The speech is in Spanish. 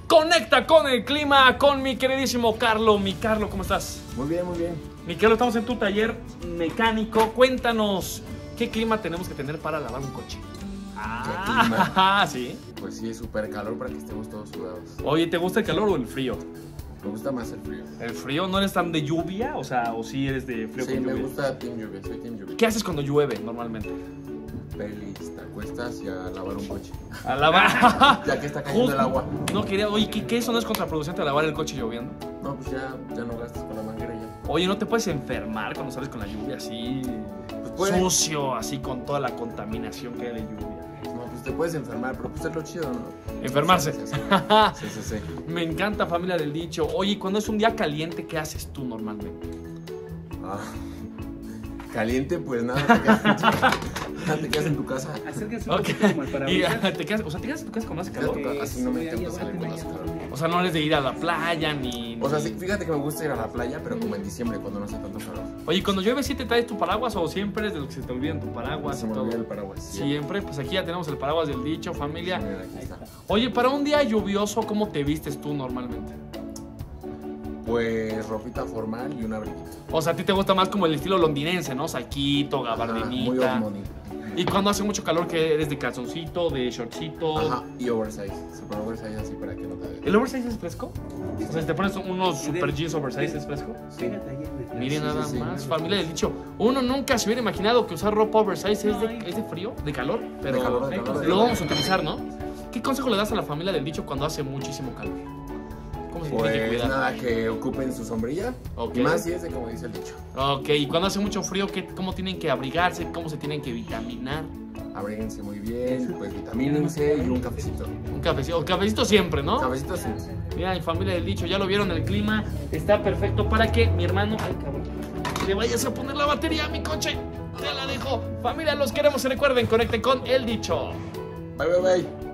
Conecta con el clima, con mi queridísimo Carlo. Mi Carlo, ¿cómo estás? Muy bien, muy bien. Mi Carlo, estamos en tu taller mecánico. Cuéntanos, ¿qué clima tenemos que tener para lavar un coche? ¿Qué clima? Sí. Pues sí, es súper calor para que estemos todos sudados. Oye, ¿te gusta el calor o el frío? Me gusta más el frío. ¿El frío? ¿No eres tan de lluvia? O sea, ¿o sí eres de frío Sí, con me lluvia? gusta Team Lluvia, soy Team Lluvia. ¿Qué haces cuando llueve normalmente? Pelis, te acuestas y a lavar un coche. A lavar. Ya que está cayendo el agua. No quería, oye, ¿qué eso no es contraproducente a lavar el coche lloviendo? No, pues ya no gastas con la manguera ya. Oye, ¿no te puedes enfermar cuando sales con la lluvia así? Pues puede. Sucio, así con toda la contaminación que hay de lluvia. No, pues te puedes enfermar, pero pues es lo chido, ¿no? Enfermarse. Sí. Me encanta, familia del dicho. Oye, cuando es un día caliente, ¿qué haces tú normalmente? Caliente, pues nada, te quedas en tu casa. Acérquense un Ok. poquito como el parabrisas. ¿Te quedas en tu casa cuando hace calor? Así no me intento salir con las calor. O sea, no eres de ir a la playa ni... O sea, sí, fíjate que me gusta ir a la playa, pero como en diciembre, cuando no hace tanto calor. Oye, cuando llueve, ¿sí te traes tu paraguas o siempre es de lo que se te olvidan tu paraguas Se y me todo? olvida el paraguas. Siempre, pues aquí ya tenemos el paraguas del dicho, familia. Mira, aquí está. Oye, para un día lluvioso, ¿cómo te vistes tú normalmente? Pues ropita formal y un abriguito. O sea, a ti te gusta más como el estilo londinense, ¿no? Saquito, Ajá, muy gabardinita. old money. Y cuando hace mucho calor, que eres de calzoncito, de shortcito. Ajá, y oversize. Super oversize así para que no te vea. ¿El oversize es fresco? O sea, si te pones unos super jeans oversize, ¿es fresco? Pégate ahí en el- Miren Sí, nada sí, sí. más, familia del dicho. Uno nunca se hubiera imaginado que usar ropa oversize es de frío, de calor, pero De calor, de calor. lo vamos a utilizar, ¿no? ¿Qué consejo le das a la familia del dicho cuando hace muchísimo calor? ¿Cómo se tiene que Pues cuidar? nada, que ocupen su sombrilla. Ok. Y más si es de como dice el dicho. Ok, y cuando hace mucho frío, ¿cómo tienen que abrigarse? ¿Cómo se tienen que vitaminar? Abríguense muy bien, pues vitamínense y un cafecito. Un cafecito siempre, ¿no? Cafecito sí. Mira, mi familia del dicho, ya lo vieron, el clima está perfecto para que mi hermano, ay cabrón, le vayas a poner la batería a mi coche. Te la dejo. Familia, los queremos y recuerden, conecten con el dicho. Bye, bye, bye.